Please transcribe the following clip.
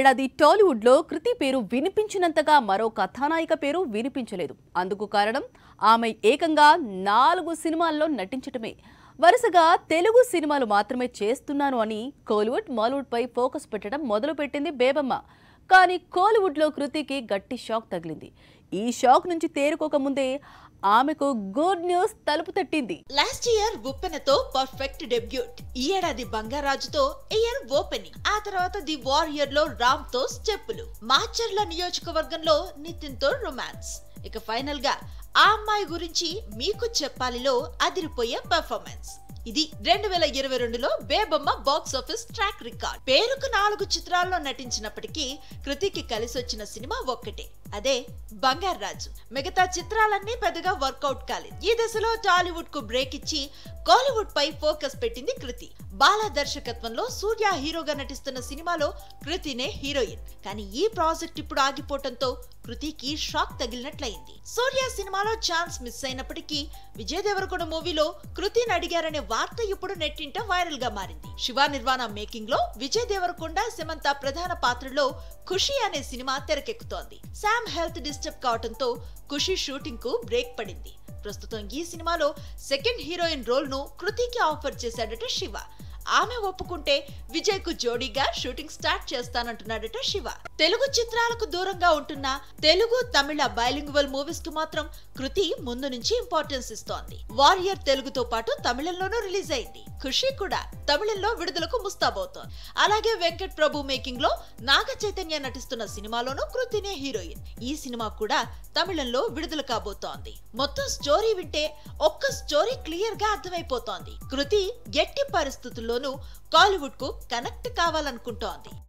ఏడాది టాలీవుడ్ లో కృతి పేరు వినిపించినంతగా మరో కథానాయిక పేరు వినిపించలేదు. అందుకు కారణం ఆమె ఏకంగా 4 సినిమాల్లో నటించటమే. వరుసగా తెలుగు సినిమాలు మాత్రమే చేస్తున్నాను అని కోలీవుడ్ మాలీవుడ్ పై ఫోకస్ పెట్టడం మొదలుపెట్టింది బేబమ్మ. కానీ కోలీవుడ్ లో కృతికి గట్టి షాక్ తగిలింది. ఈ షాక్ నుంచి తేరుకోక ముందే ఆమెకు గుడ్ న్యూస్ తలుపు తట్టింది. లాస్ట్ ఇయర్ ఉప్పెనతో పర్ఫెక్ట్ డెబ్యూట్, ఈ ఏడాది బంగారాజుతో ఇయర్ ఓపెనింగ్, ఆ తర్వాత ది వారియర్ లో రామ్ తో స్టెప్పులు, మాచర్ల నియోజకవర్గంలో నితిన్ తో రొమాన్స్, ఇక ఫైనల్ గా ఆ అమ్మాయి గురించి మీకు చెప్పాలిలో అదిరిపోయే పర్ఫార్మెన్స్. ఇది 2022లో Bebamma box office track record. పేరుకు 4 చిత్రాల్లో నటించినప్పటికీ కృతికి కలిసొచ్చిన సినిమా ఒక్కటే, అదే బంగారాజు. మిగతా చిత్రాలన్నీ పెద్దగా వర్కౌట్ కాలేదు. ఈ దశలో టాలీవుడ్ కు బ్రేక్ ఇచ్చి కాలీవుడ్ పై ఫోకస్ పెట్టింది కృతి. బాలా దర్శకత్వంలో సూర్య హీరోగా నటిస్తున్న సినిమాలో కృతినే హీరోయిన్. కానీ ఈ ప్రాజెక్ట్ ఇప్పుడు ఆగిపోవడంతో కృతికి షాక్ తగిలినట్లయింది. సూర్య సినిమాలో ఛాన్స్ మిస్ అయినప్పటికీ విజయ్ దేవరకొండ మూవీలో కృతిని అడిగారనే వార్త ఇప్పుడు నెట్టింట వైరల్ గా మారింది. శివ నిర్వాణ మేకింగ్ లో విజయ్ దేవరకొండ, సమంత ప్రధాన పాత్రలో ఖుషి అనే సినిమా తెరకెక్కుతోంది. శామ్ హెల్త్ డిస్టర్బ్ కావడంతో ఖుషి షూటింగ్ కు బ్రేక్ పడింది. ప్రస్తుతం ఈ సినిమాలో సెకండ్ హీరోయిన్ రోల్ ను కృతికి ఆఫర్ చేశాడట శివ. ఆమె ఒప్పుకుంటే విజయ్ కు జోడీగా షూటింగ్ స్టార్ట్ చేస్తానంటున్నాడట శివ. తెలుగు చిత్రాలకు దూరంగా ఉంటున్న తెలుగు, తమిళ బైలింగ్వల్ మూవీస్ కు మాత్రం కృతి ముందు నుంచి ఇంపార్టెన్స్ ఇస్తోంది. వారియర్ తెలుగుతో పాటు తమిళంలోనూ రిలీజ్ అయింది. ఖుషి కూడా తమిళంలో విడుదలకు ముస్తాబవుతోంది. అలాగే వెంకట్ ప్రభు మేకింగ్ లో నాగ చైతన్య నటిస్తున్న సినిమాలోనూ కృతినే హీరోయిన్. ఈ సినిమా కూడా తమిళంలో విడుదల కాబోతోంది. మొత్తం స్టోరీ వింటే ఒక్క స్టోరీ క్లియర్ గా అర్థమైపోతోంది. కృతి ఎట్టి పరిస్థితుల్లోనూ కాలీవుడ్ కు కనెక్ట్ కావాలనుకుంటోంది.